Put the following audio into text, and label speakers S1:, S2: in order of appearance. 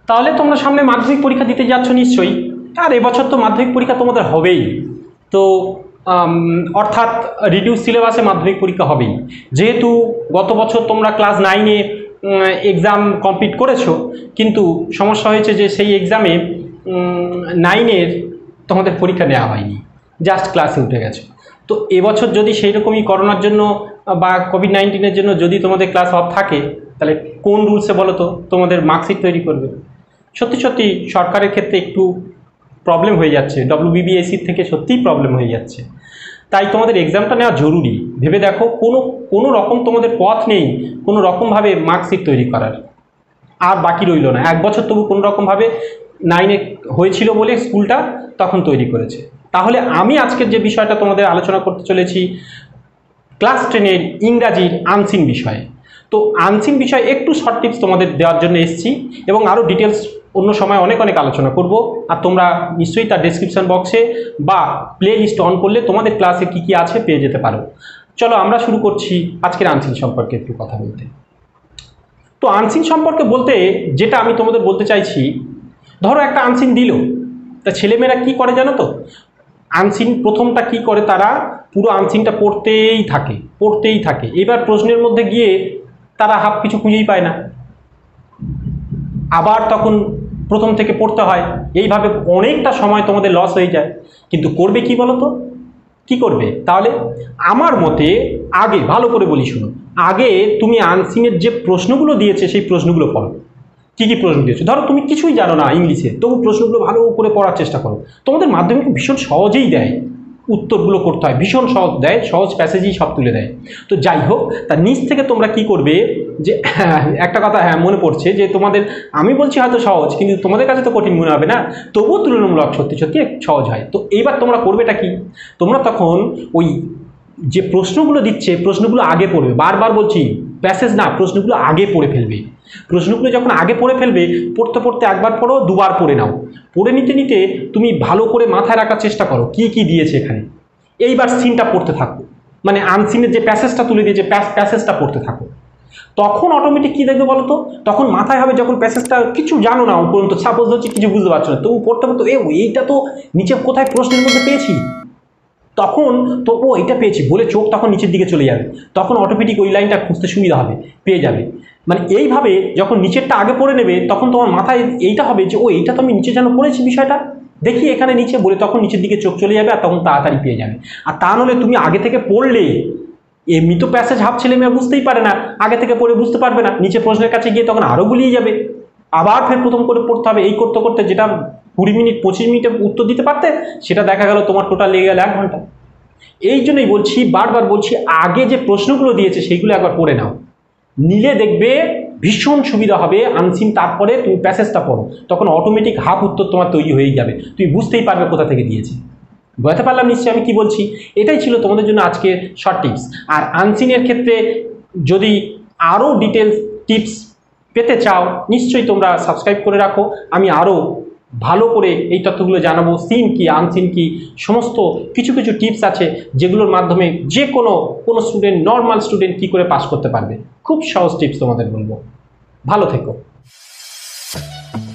S1: তাহলে তোমরা সামনে মাধ্যমিক পরীক্ষা দিতে যাচ্ছ নিশ্চয়ই, আর এবছর তো মাধ্যমিক পরীক্ষা তোমাদের হবেই। তো অর্থাৎ রিডিউস সিলেবাসে মাধ্যমিক পরীক্ষা হবেই। যেহেতু গত বছর তোমরা ক্লাস 9-এ এক্সাম কমপ্লিট করেছো, কিন্তু সমস্যা হয়েছে যে সেই এক্সামে 9-এর তোমাদের পরীক্ষা নেওয়া হয়নি, জাস্ট ক্লাসে উঠে গেছো। তো এবছর যদি সেই রকমই করোনার জন্য বা কোভিড-19-এর জন্য যদি তোমাদের ক্লাস অফ থাকে, তাহলে কোন রুলসে বলো তো তোমাদের মার্কশিট তৈরি করবে? সত্যি সত্যি সরকারের ক্ষেত্রে একটু প্রবলেম হয়ে যাচ্ছে, WBBSCর থেকে সত্যিই প্রবলেম হয়ে যাচ্ছে। তাই তোমাদের এক্সামটা নেওয়া জরুরি। ভেবে দেখো, কোনো রকম তোমাদের পথ নেই কোনো রকমভাবে মার্কশিট তৈরি করার। আর বাকি রইল না, 1 বছর তবু কোনো রকমভাবে 9-এ হয়েছিল বলে স্কুলটা তখন তৈরি করেছে। তাহলে আমি আজকের যে বিষয়টা তোমাদের আলোচনা করতে চলেছি, ক্লাস 10-এর ইংরাজির আনসিন বিষয়ে। তো আনসিন বিষয়ে একটু শর্ট টিপস তোমাদের দেওয়ার জন্য এসেছি, এবং আরও ডিটেলস অন্য সময় অনেক আলোচনা করব। আর তোমরা নিশ্চয়ই তার ডেসক্রিপশন বক্সে বা প্লে লিস্ট অন করলে তোমাদের ক্লাসে কী কী আছে পেয়ে যেতে পারো। চলো আমরা শুরু করছি আজকের আনসিন সম্পর্কে একটু কথা বলতে। তো আনসিন সম্পর্কে বলতে যেটা আমি তোমাদের বলতে চাইছি, ধরো একটা আনসিন দিল, তা ছেলেমেয়েরা কী করে জানো তো? আনসিন প্রথমটা কি করে, তারা পুরো আনসিনটা পড়তেই থাকে। এবার প্রশ্নের মধ্যে গিয়ে তারা হাফ কিছু খুঁজেই পায় না, আবার তখন প্রথম থেকে পড়তে হয়। এইভাবে অনেকটা সময় তোমাদের লস হয়ে যায়। কিন্তু করবে কি বলো তো? কি করবে তাহলে? আমার মতে আগে ভালো করে বলি, শুনো, আগে তুমি আনসিনের যে প্রশ্নগুলো দিয়েছে সেই প্রশ্নগুলো পড়ো। কী কী প্রশ্ন দিয়েছে? ধরো তুমি কিছুই জানো না ইংলিশে, তবু প্রশ্নগুলো ভালো করে পড়ার চেষ্টা করো। তোমাদের মাধ্যমিক ভীষণ সহজেই দেয়, উত্তরগুলো করতে হয় ভীষণ সহজ দেয়, সহজ প্যাসেজেই সব তুলে দেয়। তো যাই হোক, তার নিচ থেকে তোমরা কি করবে, যে একটা কথা মনে পড়ছে যে তোমাদের, আমি বলছি হয়তো সহজ, কিন্তু তোমাদের কাছে তো কঠিন মনে হবে না, তবুও তুলনামূলক সত্যি সহজ হয়। তো এইবার তোমরা করবেটা কি, তোমরা তখন ওই যে প্রশ্নগুলো দিচ্ছে প্রশ্নগুলো আগে পড়বে। বারবার বলছি, প্যাসেজ না, প্রশ্নগুলো আগে পড়ে ফেলবে। প্রশ্নগুলো যখন আগে পড়ে ফেলবে, পড়তে পড়তে একবার পড়ো, দুবার পড়ে নাও। পড়ে নিতে নিতে তুমি ভালো করে মাথায় রাখার চেষ্টা করো কি কি দিয়েছে এখানে। এইবার সিনটা পড়তে থাকো, মানে আনসিনের যে প্যাসেজটা তুলে দিয়েছে প্যাসেজটা পড়তে থাকো। তখন অটোমেটিক কী দেখবে বলো তো, তখন মাথায় হবে, যখন প্যাসেজটা কিছু জানো না উপরন্ত, সাপোজ হচ্ছে কিছু বুঝতে পারছো না, তবু পড়তে পড়তে এইটা তো নিচে কোথায় প্রশ্নের মধ্যে পেয়েছি, তখন তো এটা পেয়েছি বলে চোখ তখন নিচের দিকে চলে যাবে, তখন অটোমেটিক ওই লাইনটা খুঁজতে সুবিধা হবে, পেয়ে যাবে। মানে এইভাবে যখন নিচেরটা আগে পড়ে নেবে, তখন তোমার মাথায় এইটা হবে যে এইটা তো আমি নিচে যেন পড়েছি বিষয়টা, দেখি এখানে নিচে বলে তখন নিচের দিকে চোখ চলে যাবে, আর তখন তাড়াতাড়ি পেয়ে যাবে। আর তা নাহলে তুমি আগে থেকে পড়লে, এমনি তো প্যাসেজ হাফ ছেলে মেয়ে বুঝতেই পারে না, আগে থেকে পড়ে বুঝতে পারবে না, নিচে প্রশ্নের কাছে গিয়ে তখন আরও গুলিয়ে যাবে, আবার ফের প্রথম করে পড়তে হবে। এই করতে করতে যেটা 20 মিনিট 25 মিনিটে উত্তর দিতে পারতে, সেটা দেখা গেল তোমার টোটাল লেগে গেল 1 ঘন্টা। এই জন্যই বলছি, বারবার বলছি, আগে যে প্রশ্নগুলো দিয়েছে সেইগুলো একবার পড়ে নাও, নিলে দেখবে ভীষণ সুবিধা হবে আনসিন। তারপরে তুমি প্যাসেজটা পড়ো, তখন অটোমেটিক হাফ উত্তর তোমার তৈরি হয়ে যাবে, তুমি বুঝতেই পারবে কোথা থেকে দিয়েছে। বুঝতে পারলাম নিশ্চয়ই আমি কি বলছি? এটাই ছিল তোমাদের জন্য আজকের শর্ট টিপস। আর আনসিনের ক্ষেত্রে যদি আরও ডিটেলস টিপস পেতে চাও, নিশ্চয়ই তোমরা সাবস্ক্রাইব করে রাখো। আমি আরও ভালো করে এই তথ্যগুলো জানাবো, সিন কি আনসিন কি, সমস্ত কিছু কিছু টিপস আছে যেগুলোর মাধ্যমে যে কোনো স্টুডেন্ট, নর্মাল স্টুডেন্ট কী করে পাস করতে পারবে, খুব সহজ টিপস তোমাদের বলবো। ভালো থেকো।